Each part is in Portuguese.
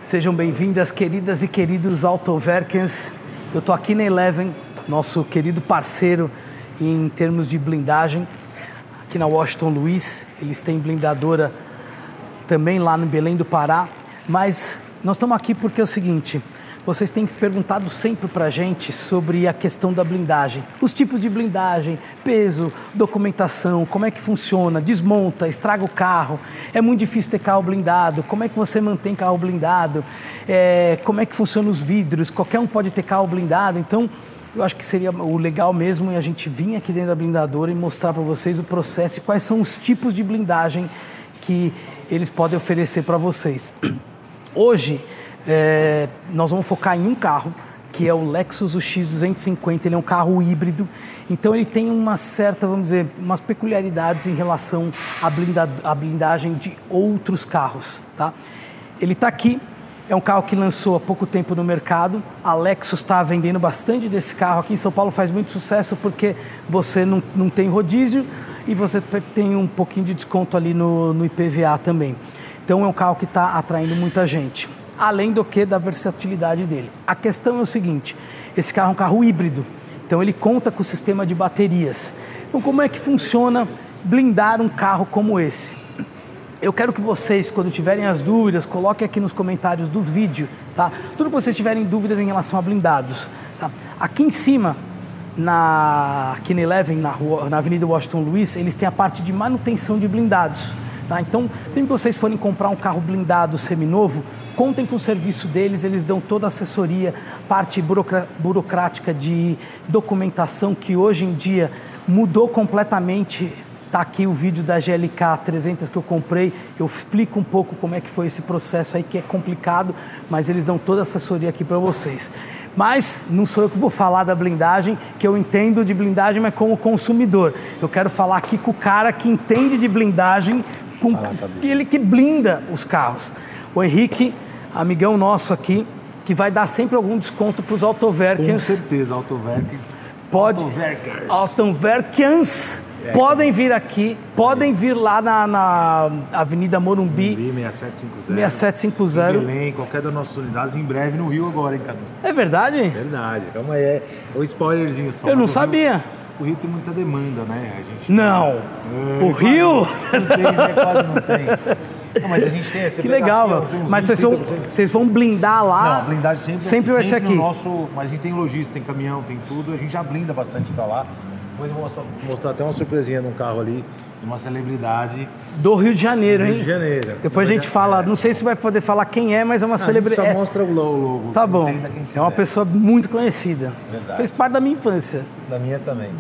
Sejam bem-vindas, queridas e queridos Autoverkens. Eu estou aqui na Eleven, nosso querido parceiro em termos de blindagem, aqui na Washington Luiz. Eles têm blindadora também lá no Belém do Pará. Mas nós estamos aqui porque é o seguinte: vocês têm perguntado sempre para a gente sobre a questão da blindagem. Os tipos de blindagem, peso, documentação, como é que funciona, desmonta, estraga o carro, é muito difícil ter carro blindado, como é que você mantém carro blindado, como é que funcionam os vidros, qualquer um pode ter carro blindado. Então, eu acho que seria o legal mesmo a gente vir aqui dentro da blindadora e mostrar para vocês o processo e quais são os tipos de blindagem que eles podem oferecer para vocês. Hoje, nós vamos focar em um carro, que é o Lexus UX250. Ele é um carro híbrido, então ele tem uma certa, vamos dizer, umas peculiaridades em relação à blindagem de outros carros, tá? Ele está aqui, é um carro que lançou há pouco tempo no mercado. A Lexus está vendendo bastante desse carro. Aqui em São Paulo faz muito sucesso porque você não tem rodízio e você tem um pouquinho de desconto ali no IPVA também. Então é um carro que está atraindo muita gente, além do que da versatilidade dele. A questão é o seguinte: esse carro é um carro híbrido, então ele conta com o sistema de baterias. Então como é que funciona blindar um carro como esse? Eu quero que vocês, quando tiverem as dúvidas, coloquem aqui nos comentários do vídeo, tá? Tudo que vocês tiverem dúvidas em relação a blindados, tá? Aqui em cima, aqui na Eleven, na Avenida Washington Luiz, eles têm a parte de manutenção de blindados, tá? Então, sempre que vocês forem comprar um carro blindado seminovo, contem com o serviço deles, eles dão toda a assessoria, parte burocrática de documentação, que hoje em dia mudou completamente. Está aqui o vídeo da GLK 300 que eu comprei, eu explico um pouco como é que foi esse processo aí, que é complicado, mas eles dão toda a assessoria aqui para vocês. Mas não sou eu que vou falar da blindagem, que eu entendo de blindagem, mas como consumidor. Eu quero falar aqui com o cara que entende de blindagem, ele que blinda os carros. O Henrique, amigão nosso aqui, que vai dar sempre algum desconto para os Autoverkens. Com certeza, Autoverkens. Autoverkens. Podem vir aqui, podem vir lá na Avenida Morumbi 6750. Em Belém, qualquer das nossas unidades, em breve no Rio agora, hein, Cadu? É verdade? Verdade, calma aí, é o spoilerzinho só. Eu não sabia. O Rio tem muita demanda, né? A gente não, o Rio? Não tem, né? Quase não tem. Não, mas a gente tem esse. Que legal, meu. Mas vocês vão blindar lá? Não, a blindagem sempre vai ser aqui. Mas a gente tem logística, tem caminhão, tem tudo, a gente já blinda bastante pra lá. Depois eu vou mostrar até uma surpresinha num carro ali, de uma celebridade. Do Rio de Janeiro, hein? Rio de Janeiro. Depois a gente fala, não sei se vai poder falar quem é, mas é uma celebridade. Só mostra o logo. Tá bom. É uma pessoa muito conhecida. Verdade. Fez parte da minha infância. Da minha também.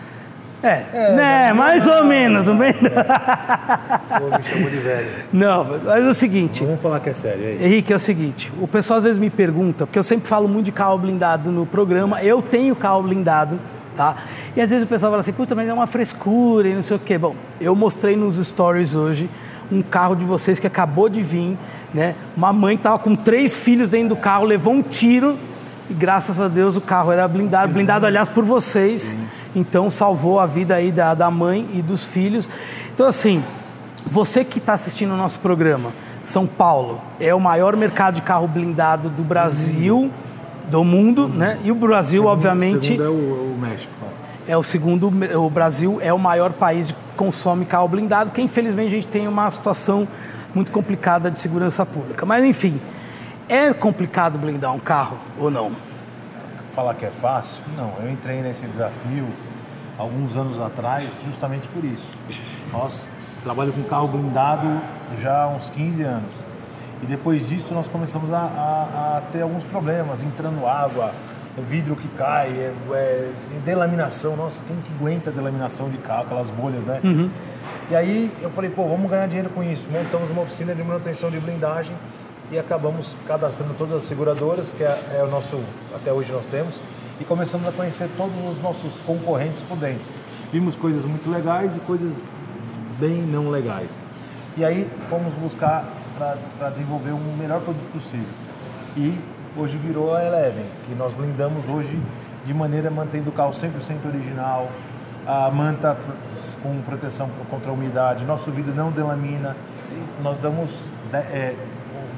Mais ou menos. Me chamou de velho. Não, mas é o seguinte. Vamos falar que é sério, é isso. Henrique, é o seguinte, o pessoal às vezes me pergunta, porque eu sempre falo muito de carro blindado no programa, eu tenho carro blindado, tá? E às vezes o pessoal fala assim, puta, mas é uma frescura e não sei o quê. Bom, eu mostrei nos stories hoje um carro de vocês que acabou de vir, né? Uma mãe que estava com 3 filhos dentro do carro, levou um tiro e graças a Deus o carro era blindado aliás por vocês. Sim. Então salvou a vida aí da mãe e dos filhos. Então assim, você que está assistindo o nosso programa, São Paulo é o maior mercado de carro blindado do Brasil, do mundo, né? E o Brasil, obviamente... O segundo é o México. É o segundo, o Brasil é o maior país que consome carro blindado, que infelizmente a gente tem uma situação muito complicada de segurança pública. Mas enfim, é complicado blindar um carro ou não? Falar que é fácil? Não, eu entrei nesse desafio alguns anos atrás justamente por isso. Nós trabalhamos com carro blindado já há uns 15 anos. E depois disso nós começamos a ter alguns problemas, entrando água, vidro que cai, delaminação. Nossa, quem que aguenta a delaminação de carro, aquelas bolhas, né? Uhum. E aí eu falei, vamos ganhar dinheiro com isso. Montamos uma oficina de manutenção de blindagem e acabamos cadastrando todas as seguradoras, que é o nosso, até hoje nós temos, e começamos a conhecer todos os nossos concorrentes por dentro. Vimos coisas muito legais e coisas bem não legais. E aí fomos buscar para desenvolver o melhor produto possível. E hoje virou a Eleven, que nós blindamos hoje de maneira mantendo o carro 100% original, a manta com proteção contra a umidade, nosso vidro não delamina, e nós damos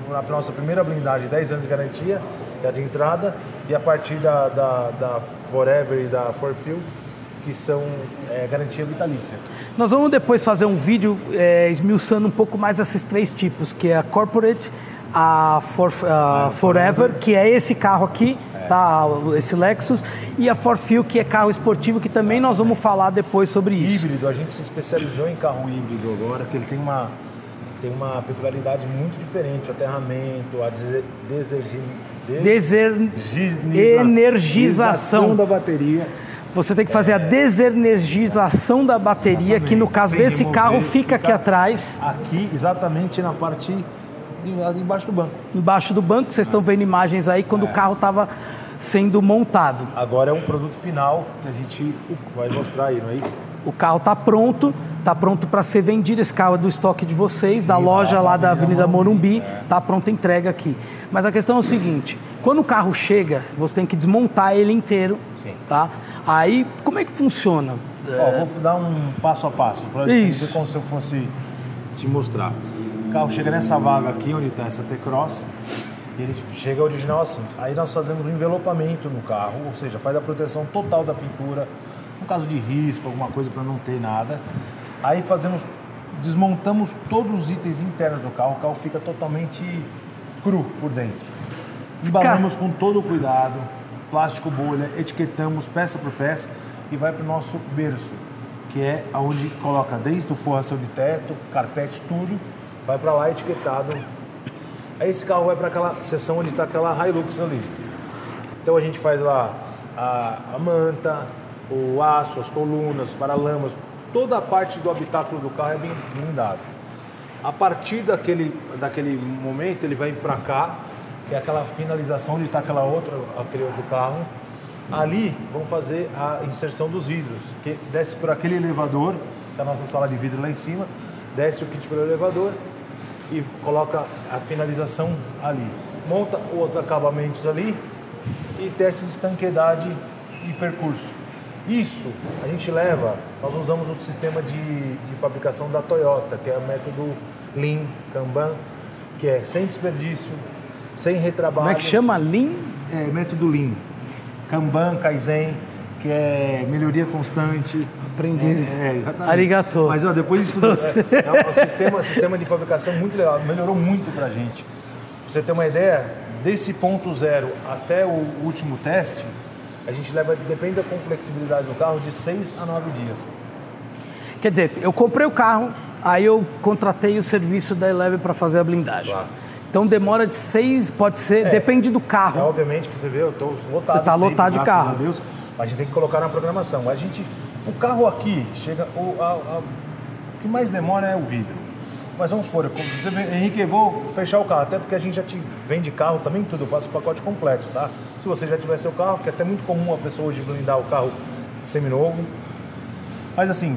a nossa primeira blindagem, 10 anos de garantia, é a de entrada, e a partir da Forever e da Forfield, que são garantia vitalícia. Nós vamos depois fazer um vídeo esmiuçando um pouco mais esses 3 tipos, que é a Corporate, a Forever, que é esse carro aqui, tá? Esse Lexus, e a Forfield, que é carro esportivo, que também nós vamos falar depois sobre isso. Híbrido, a gente se especializou em carro híbrido agora, que ele tem uma peculiaridade muito diferente, o aterramento, a desenergização da bateria. Você tem que fazer a desenergização da bateria, exatamente, que no caso desse carro fica aqui atrás. Aqui, exatamente na parte embaixo do banco. Embaixo do banco, vocês estão vendo imagens aí quando o carro estava sendo montado. Agora é um produto final que a gente vai mostrar aí, não é isso? O carro está pronto para ser vendido. Esse carro é do estoque de vocês, da loja lá da Avenida Morumbi, está pronta a entrega aqui. Mas a questão é o seguinte, quando o carro chega, você tem que desmontar ele inteiro. Sim. Tá? Aí, como é que funciona? Vou dar um passo a passo, para ver como se eu fosse te mostrar. O carro chega nessa vaga aqui, onde está essa T-Cross, e ele chega original assim. Aí nós fazemos um envelopamento no carro, ou seja, faz a proteção total da pintura, no caso de risco, alguma coisa para não ter nada. Aí desmontamos todos os itens internos do carro, o carro fica totalmente cru por dentro. Embalamos com todo o cuidado, plástico bolha, etiquetamos peça por peça e vai para o nosso berço, que é onde coloca desde o forração de teto, carpete, tudo, vai para lá etiquetado. Aí esse carro vai para aquela seção onde está aquela Hilux ali. Então a gente faz lá a manta, o aço, as colunas, os paralamas, toda a parte do habitáculo do carro é bem blindado. A partir daquele momento ele vai para cá, que é aquela finalização onde está aquele outro carro. Ali vamos fazer a inserção dos vidros, que desce por aquele elevador, da nossa sala de vidro lá em cima, desce o kit pelo elevador e coloca a finalização ali. Monta os acabamentos ali e teste de estanqueidade e percurso. Isso a gente nós usamos o sistema de fabricação da Toyota, que é o método Lean, Kanban, que é sem desperdício, sem retrabalho. Como é que chama? Lean? Método Lean. Kanban, Kaizen, que é melhoria constante. Aprendi. Exatamente. Arigato. Mas depois disso tudo, um sistema de fabricação muito legal, melhorou muito pra gente. Pra você ter uma ideia, desse ponto zero até o último teste, a gente depende da complexibilidade do carro, de 6 a 9 dias. Quer dizer, eu comprei o carro, aí eu contratei o serviço da Eleven para fazer a blindagem. Claro. Então demora de 6, pode ser, depende do carro. Obviamente que você vê, eu estou lotado. Você está lotado de carro. Graças a Deus, a gente tem que colocar na programação. O carro aqui, chega, o que mais demora é o vidro. Mas vamos supor, você vê, Henrique, eu vou fechar o carro, até porque a gente já te vende carro também, tudo, eu faço o pacote completo, tá? Se você já tiver seu carro, que é até muito comum a pessoa hoje blindar o carro seminovo. Mas assim,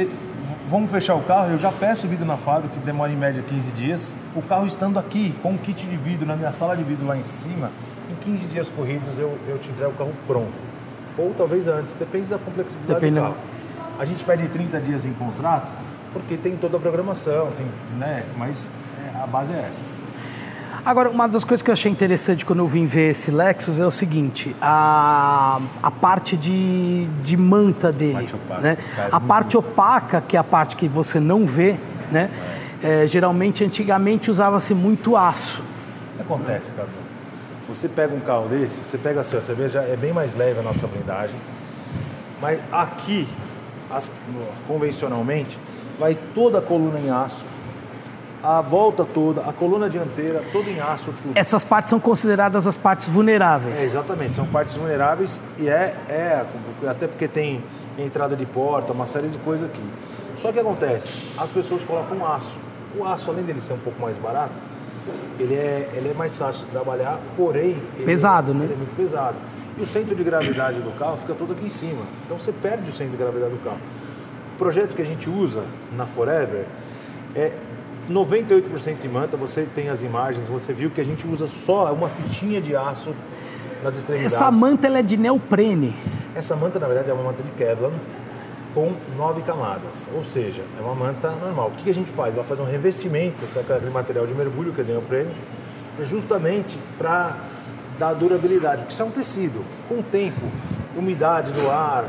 vamos fechar o carro, eu já peço o vidro na fábrica, que demora em média 15 dias. O carro estando aqui, com o kit de vidro, na minha sala de vidro lá em cima, em 15 dias corridos eu te entrego o carro pronto. Ou talvez antes, depende da complexidade do carro. A gente pede 30 dias em contrato, porque tem toda a programação, mas a base é essa. Agora, uma das coisas que eu achei interessante quando eu vim ver esse Lexus é o seguinte, a parte de manta dele, né? A parte opaca, que é a parte que você não vê, né? Geralmente, antigamente, usava-se muito aço. O que acontece, Cadu? Você pega um carro desse, você pega assim, você vê, já é bem mais leve a nossa blindagem, mas aqui, convencionalmente, vai toda a coluna em aço, a volta toda, a coluna dianteira, toda em aço, tudo. Essas partes são consideradas as partes vulneráveis. Exatamente, são partes vulneráveis e até porque tem entrada de porta, uma série de coisas aqui. Só que acontece, as pessoas colocam aço. O aço, além dele ser um pouco mais barato, ele é mais fácil de trabalhar, porém... Pesado, né? Ele é muito pesado. E o centro de gravidade do carro fica todo aqui em cima. Então você perde o centro de gravidade do carro. O projeto que a gente usa na Forever é 98% de manta. Você tem as imagens, você viu que a gente usa só uma fitinha de aço nas extremidades. Essa manta ela é de neoprene. Essa manta, na verdade, é uma manta de Kevlar com 9 camadas, ou seja, é uma manta normal. O que a gente faz? Ela faz um revestimento com aquele material de mergulho que é de neoprene, justamente para dar durabilidade, porque isso é um tecido. Com o tempo, umidade do ar,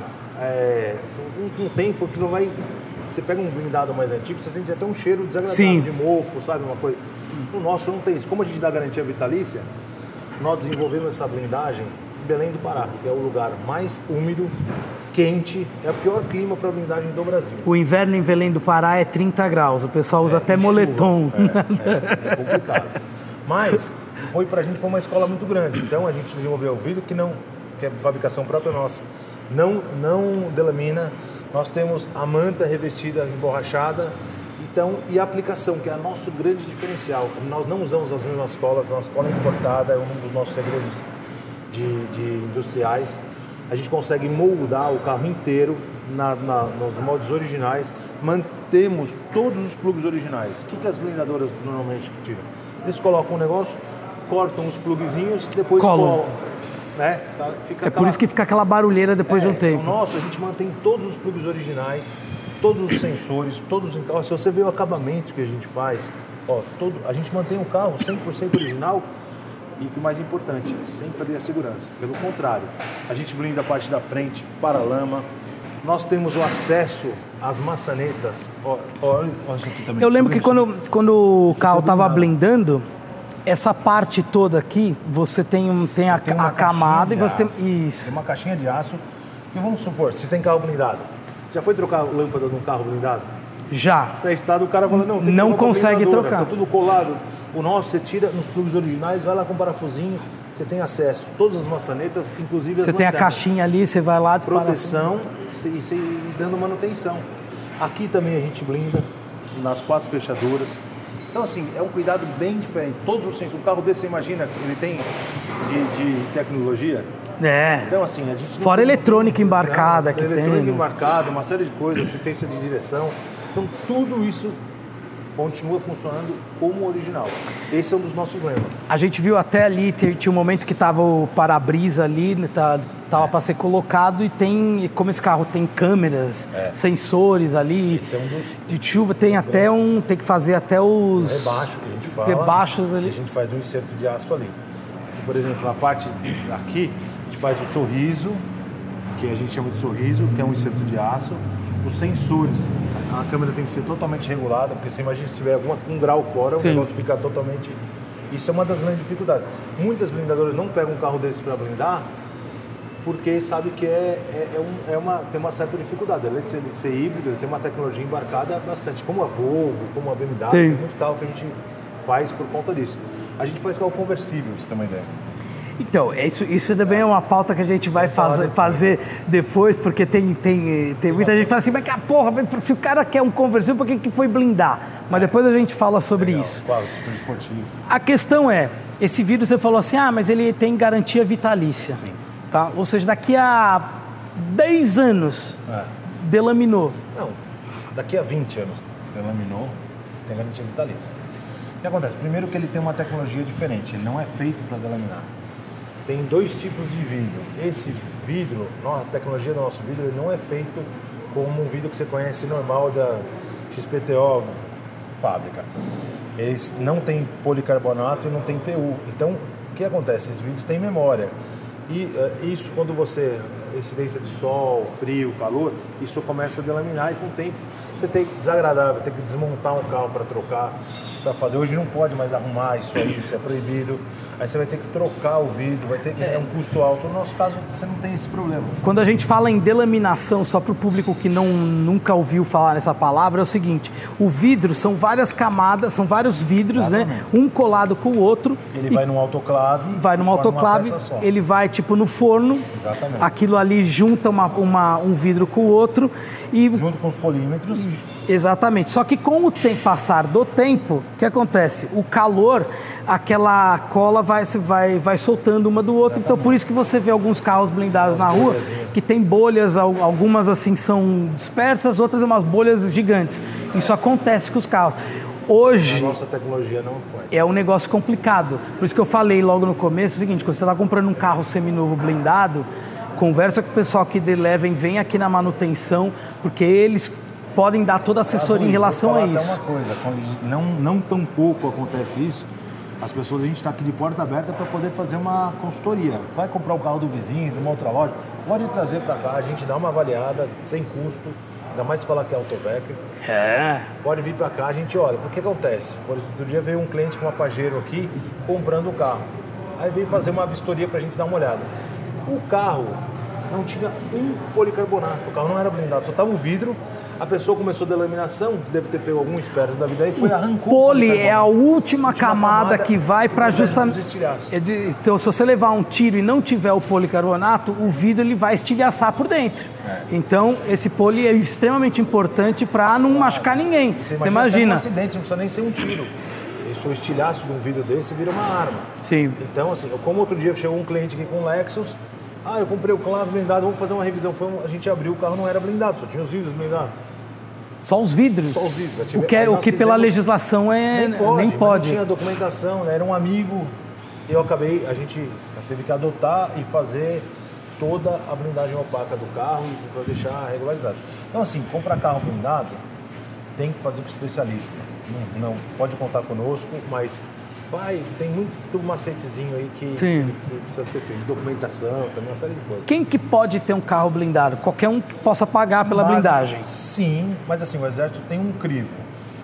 com o tempo que não vai... Você pega um blindado mais antigo, você sente até um cheiro desagradável de mofo, sabe? Uma coisa. O nosso não tem isso. Como a gente dá garantia vitalícia, nós desenvolvemos essa blindagem em Belém do Pará, que é o lugar mais úmido, quente, é o pior clima para blindagem do Brasil. O inverno em Belém do Pará é 30 graus, o pessoal usa até moletom. É complicado. Mas pra gente foi uma escola muito grande, então a gente desenvolveu o vidro que é fabricação própria nossa, não delamina. Nós temos a manta revestida, emborrachada, então, e a aplicação, que é o nosso grande diferencial. Nós não usamos as mesmas colas, a nossa cola importada é um dos nossos segredos de industriais. A gente consegue moldar o carro inteiro nos moldes originais, mantemos todos os plugs originais. O que as blindadoras normalmente tiram? Eles colocam um negócio, cortam os plugzinhos, depois colam. Né? Por isso que fica aquela barulheira depois de um tempo. O nosso, a gente mantém todos os plugs originais, todos os sensores, todos os carros. Se você vê o acabamento que a gente faz, a gente mantém o carro 100% original e o que mais importante, sem perder a segurança. Pelo contrário, a gente blinda a parte da frente, para-lama. Nós temos o acesso às maçanetas. Olha isso aqui também. Eu lembro que quando o carro estava blindando, essa parte toda aqui, você tem a camada e você tem... Isso. Tem uma caixinha de aço. E vamos supor, se tem carro blindado. Você já foi trocar a lâmpada de um carro blindado? Já. Na estrada o cara fala, não, tem que não consegue trocar. Tá tudo colado. O nosso você tira nos plugs originais, vai lá com um parafusinho, você tem acesso. Todas as maçanetas, inclusive as Você tem a caixinha ali, você vai lá, proteção e dando manutenção. Aqui também a gente blinda, nas 4 fechaduras. Então, assim, é um cuidado bem diferente. Todos os sensores, um carro desse, você imagina, ele tem de tecnologia. Então, assim, a gente... Fora eletrônica embarcada que tem. Eletrônica embarcada, uma série de coisas, assistência de direção. Então, tudo isso continua funcionando como original. Esse é um dos nossos lemas. A gente viu até ali, tinha um momento que tava o para-brisa ali, tava para ser colocado e como esse carro tem câmeras, sensores ali, esse é um dos... de chuva, tem que fazer até os... rebaixo que a gente fala. Rebaixos ali. E a gente faz um inserto de aço ali. Por exemplo, na parte aqui, a gente faz o sorriso, que a gente chama de sorriso, que é um inserto de aço. Os sensores, a câmera tem que ser totalmente regulada, porque você imagina se tiver um grau fora, o negócio fica totalmente... Isso é uma das grandes dificuldades. Muitas blindadoras não pegam um carro desse para blindar, porque sabe que tem uma certa dificuldade. Além de ser híbrido, ele tem uma tecnologia embarcada bastante, como a Volvo, como a BMW, tem muito carro que a gente faz por conta disso. A gente faz carro conversível, se tem uma ideia. Então, isso também é uma pauta que a gente vai fazer depois, porque tem muita gente que fala assim, mas que porra, se o cara quer um conversível, por que foi blindar? Mas depois a gente fala sobre isso. Claro, super esportivo. A questão é, esse vidro você falou assim, mas ele tem garantia vitalícia. Sim. Tá? Ou seja, daqui a 10 anos, delaminou. Não, daqui a 20 anos, delaminou, tem garantia vitalícia. O que acontece? Primeiro que ele tem uma tecnologia diferente, ele não é feito para delaminar. Tem 2 tipos de vidro. Esse vidro, a tecnologia do nosso vidro, ele não é feito como um vidro que você conhece normal da XPTO fábrica. Eles não tem policarbonato e não tem PU. Então, o que acontece? Esses vidros têm memória. E isso, quando você... incidência de sol, frio, calor, isso começa a delaminar e com o tempo você tem desagradável, tem que desmontar um carro para trocar, para fazer. Hoje não pode mais arrumar isso aí, isso é proibido. Aí você vai ter que trocar o vidro, vai ter que ter um custo alto. No nosso caso, você não tem esse problema. Quando a gente fala em delaminação, só para o público que nunca ouviu falar nessa palavra, é o seguinte, o vidro são várias camadas, são vários vidros, né? Um colado com o outro. Ele vai num autoclave. Vai num autoclave, ele vai tipo no forno. Exatamente. Aquilo ali junta um vidro com o outro. Junto com os polímetros. Exatamente. Só que com o passar do tempo, o que acontece? O calor, aquela cola vai soltando uma do outro. Exatamente. Então, por isso que você vê alguns carros blindados na rua que tem bolhas, algumas assim são dispersas, outras umas bolhas gigantes. Isso acontece com os carros. Hoje, a nossa tecnologia não faz. É um negócio complicado. Por isso que eu falei logo no começo o seguinte, quando você está comprando um carro seminovo blindado, conversa com o pessoal que levem, vem aqui na manutenção, porque eles podem dar toda a assessoria em relação a isso. Até uma coisa, não tão pouco acontece isso, As pessoas, a gente está aqui de porta aberta para poder fazer uma consultoria. Vai comprar o carro do vizinho, de uma outra loja, pode trazer para cá, a gente dá uma avaliada sem custo, ainda mais se falar que é Autoverker. Pode vir para cá, a gente olha. Porque acontece? Outro dia veio um cliente com uma Pajero aqui comprando o carro. Aí veio fazer uma vistoria para a gente dar uma olhada. O carro não tinha um policarbonato, o carro não era blindado, só estava o vidro. A pessoa começou a delaminação, deve ter pego algum esperto da vida aí, foi arrancou. Poli é a última camada que vai para justamente. Então, se você levar um tiro e não tiver o policarbonato, o vidro ele vai estilhaçar por dentro. Então, esse poli é extremamente importante para não machucar ninguém. Você imagina. Um acidente, não precisa nem ser um tiro. Se o estilhaço de um vidro desse vira uma arma. Sim. Então, assim, como outro dia chegou um cliente aqui com um Lexus, eu comprei o carro blindado, vamos fazer uma revisão. A gente abriu, o carro não era blindado, só tinha os vidros blindados. Só os vidros? Só os vidros. O que pela legislação nem pode. Não tinha documentação, né? Era um amigo. A gente teve que adotar e fazer toda a blindagem opaca do carro para deixar regularizado. Então, assim, comprar carro blindado, tem que fazer com o especialista. Não pode contar conosco, mas tem muito macetezinho aí que precisa ser feito. Documentação, também uma série de coisas. Quem que pode ter um carro blindado? Qualquer um que possa pagar pela blindagem. Sim, mas assim, o Exército tem um crivo.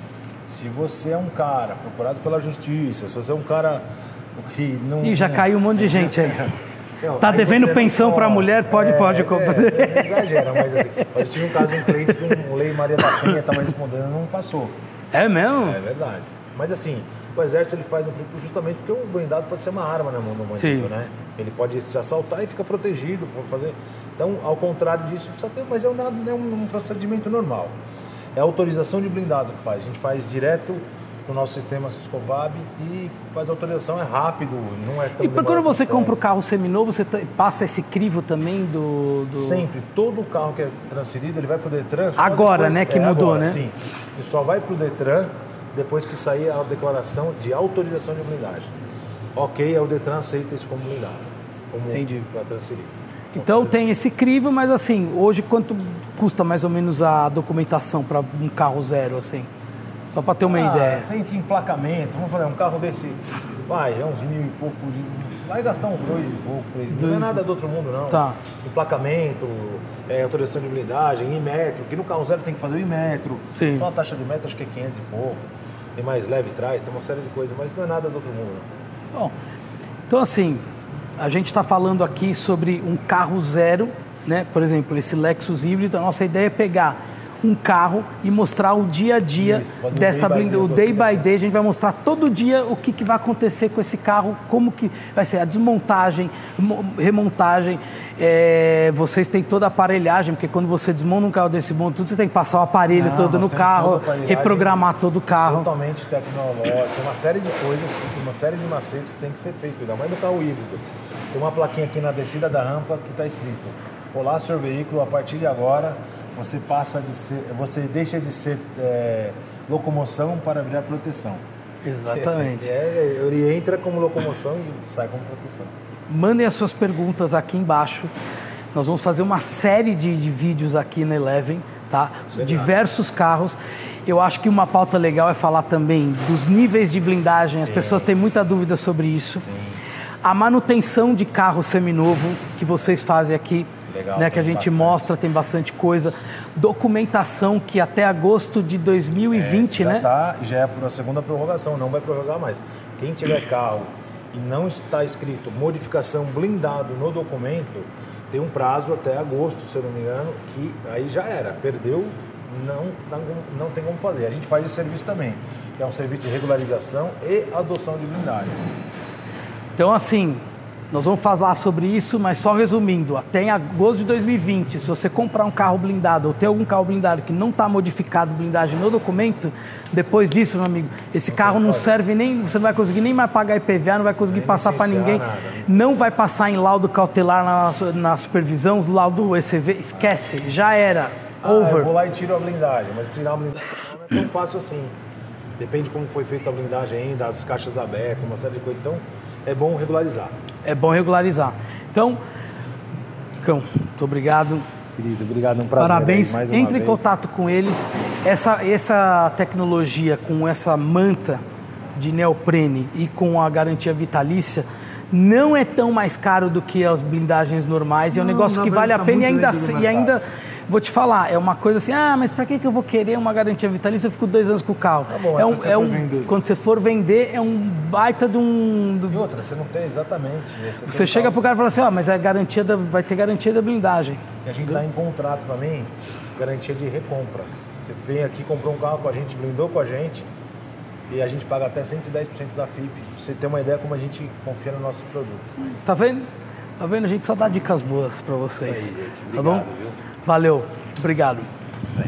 Se você é um cara procurado pela justiça, se você é um cara que não... já caiu um monte de gente aí. Tá devendo pensão para a mulher, pode comprar. Exagera, mas assim, eu tive um caso de um cliente que um Lei Maria da Penha estava respondendo e não passou. É mesmo? É verdade. Mas assim, o Exército ele faz um crivo justamente porque o blindado pode ser uma arma na mão do bandido, né? Ele pode se assaltar e fica protegido, pode fazer... Então, ao contrário disso, precisa ter, mas é um procedimento normal. É a autorização de blindado que faz. A gente faz direto no nosso sistema Siscovab e faz a autorização, é rápido, não é tão E quando você compra o carro seminovo, você passa esse crivo também do... Sempre. Todo carro que é transferido, ele vai para o Detran... Agora, depois, né, que mudou, agora, né? Sim. Ele só vai para o Detran depois que sair a declaração de autorização de blindagem. Ok, o Detran aceita isso como blindado. Entendi. Para transferir. Então tem esse crivo, mas assim, hoje quanto custa mais ou menos a documentação para um carro zero, assim? Só para ter uma ideia. Sem emplacamento, vamos fazer um carro desse, é uns 1.000 e pouco, vai gastar uns 2 e pouco, 3 mil, não é nada do outro mundo não. Tá. Emplacamento, autorização de blindagem, Inmetro, que no carro zero tem que fazer o Inmetro. Sim. Só a taxa de Inmetro acho que é 500 e pouco, tem mais leve atrás, tem uma série de coisas, mas não é nada do outro mundo não. Bom, então assim, a gente está falando aqui sobre um carro zero, né? Por exemplo, esse Lexus híbrido, a nossa ideia é pegar um carro e mostrar o dia a dia dessa blindagem, o day by day, a gente vai mostrar todo dia o que vai acontecer com esse carro, como que vai ser a desmontagem, remontagem, vocês têm toda a aparelhagem, porque quando você desmonta um carro desse monte, tudo você tem que passar o aparelho todo no carro, reprogramar todo o carro. Totalmente tecnológico, tem uma série de coisas, uma série de macetes que tem que ser feito, ainda mais no carro híbrido. Tem uma plaquinha aqui na descida da rampa que está escrito: olá, senhor veículo, a partir de agora você deixa de ser locomoção para virar proteção. Exatamente. Ele entra como locomoção e sai como proteção. Mandem as suas perguntas aqui embaixo. Nós vamos fazer uma série de vídeos aqui na Eleven, tá? Diversos carros. Eu acho que uma pauta legal é falar também dos níveis de blindagem. As pessoas têm muita dúvida sobre isso. Sim. A manutenção de carro seminovo que vocês fazem aqui. Legal, né, que a gente mostra, tem bastante coisa. Documentação que até agosto de 2020, né? Já é a segunda prorrogação, não vai prorrogar mais. Quem tiver carro e não está escrito modificação blindado no documento, tem um prazo até agosto, se eu não me engano, que aí já era, perdeu, não tem como fazer. A gente faz esse serviço também, que é um serviço de regularização e adoção de blindagem. Então, assim, nós vamos falar sobre isso, mas só resumindo, até em agosto de 2020, se você comprar um carro blindado ou ter algum carro blindado que não está modificado blindagem no documento, depois disso, meu amigo, esse carro não serve nem, você não vai conseguir nem mais pagar IPVA, não vai conseguir passar para ninguém, não vai passar em laudo cautelar na supervisão, laudo ECV, esquece, já era, over. Eu vou lá e tiro a blindagem, mas tirar a blindagem não é tão fácil assim. Depende de como foi feita a blindagem ainda, as caixas abertas, uma série de coisas, então é bom regularizar. É bom regularizar. Então, Cão, muito obrigado. Querido, obrigado, um prazer. Parabéns, entre em contato com eles. Essa tecnologia com essa manta de neoprene e com a garantia vitalícia não é tão mais caro do que as blindagens normais. É um negócio que vale a pena e ainda vou te falar, é uma coisa assim, mas para que eu vou querer uma garantia vitalícia? Eu fico 2 anos com o carro. Tá bom, quando você for vender, é um baita de um... E outra, você não tem exatamente. Você chega pro cara e fala assim, mas a garantia vai ter garantia da blindagem. E a gente dá em contrato também garantia de recompra. Você vem aqui, comprou um carro com a gente, blindou com a gente, e a gente paga até 110% da FIP. Pra você ter uma ideia como a gente confia no nosso produto. Tá vendo? Tá vendo? A gente só dá dicas boas para vocês. Isso aí, gente. Obrigado, tá bom? Viu? Valeu. Obrigado. Isso aí.